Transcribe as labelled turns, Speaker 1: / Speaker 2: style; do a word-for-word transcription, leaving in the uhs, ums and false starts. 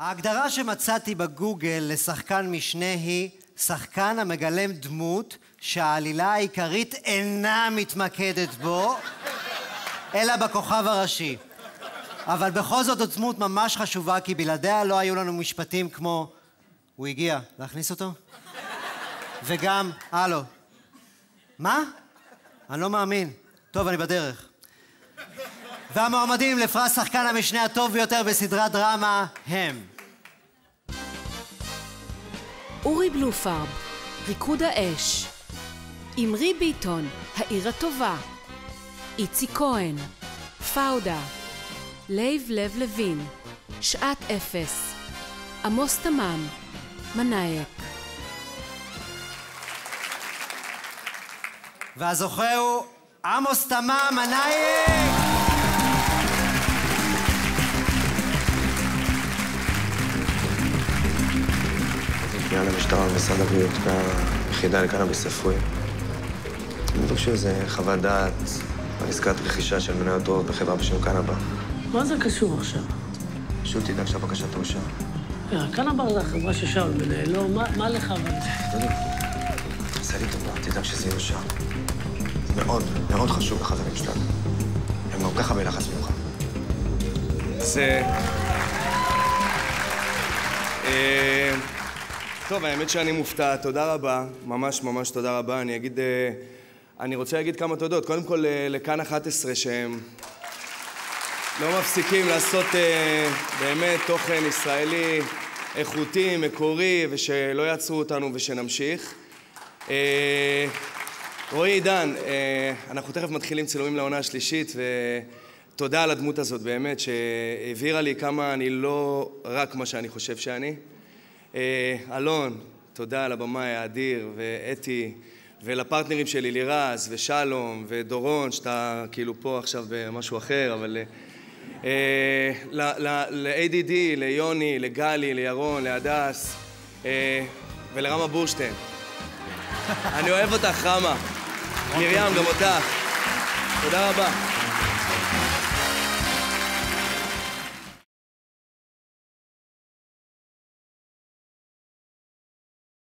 Speaker 1: ההגדרה שמצאתי בגוגל לשחקן משנה היא שחקן המגלם דמות שהעלילה העיקרית אינה מתמקדת בו, אלא בכוכב הראשי. אבל בכל זאת זו דמות ממש חשובה, כי בלעדיה לא היו לנו משפטים כמו הוא הגיע, להכניס אותו? וגם, הלו. מה? אני לא מאמין. טוב, אני בדרך. והמועמדים לפרס שחקן המשנה הטוב ביותר בסדרת דרמה הם
Speaker 2: אורי בלופרב, ריקוד האש, אמרי ביטון, העיר הטובה, איצי כהן, פאודה, לייב לב לוין, שעת אפס, עמוס תמם, מנאייק.
Speaker 1: והזוכה הוא עמוס תמם, מנאייק!
Speaker 3: פנייה למשטרה במשרד הבריאות והיחידה לקנאביס רפואי. הם מבקשו איזה חוות דעת על עסקת רכישה של מניות רוב בחברה בשם קנאבר.
Speaker 4: מה זה קשור עכשיו?
Speaker 3: פשוט תדאג שהבקשה תאושר.
Speaker 4: קנאבר זה החברה ששאול מנהל, לא, מה לך אבל?
Speaker 3: דודי, עשה לי טובה, תדאג שזה יאושר. זה מאוד, מאוד חשוב לחברים שלנו. הם גם ככה בלחץ ממך.
Speaker 5: זה... טוב, האמת שאני מופתע, תודה רבה, ממש ממש תודה רבה. אני אגיד, אני רוצה להגיד כמה תודות. קודם כל לכאן אחת עשרה שהם לא מפסיקים לעשות באמת תוכן ישראלי איכותי, מקורי, ושלא יעצרו אותנו ושנמשיך. רועי עידן, אנחנו תכף מתחילים צילומים לעונה השלישית, ותודה על הדמות הזאת באמת, שהבהירה לי כמה אני לא רק מה שאני חושב שאני. אלון, תודה על הבמאי האדיר, ואתי, ולפרטנרים שלי, לירז, ושלום, ודורון, שאתה כאילו פה עכשיו במשהו אחר, אבל... ל-איי די די, ליוני, לגלי, לירון, להדס, ולרמה בורשטיין. אני אוהב אותך, רמה. מרים, גם אותך. תודה רבה.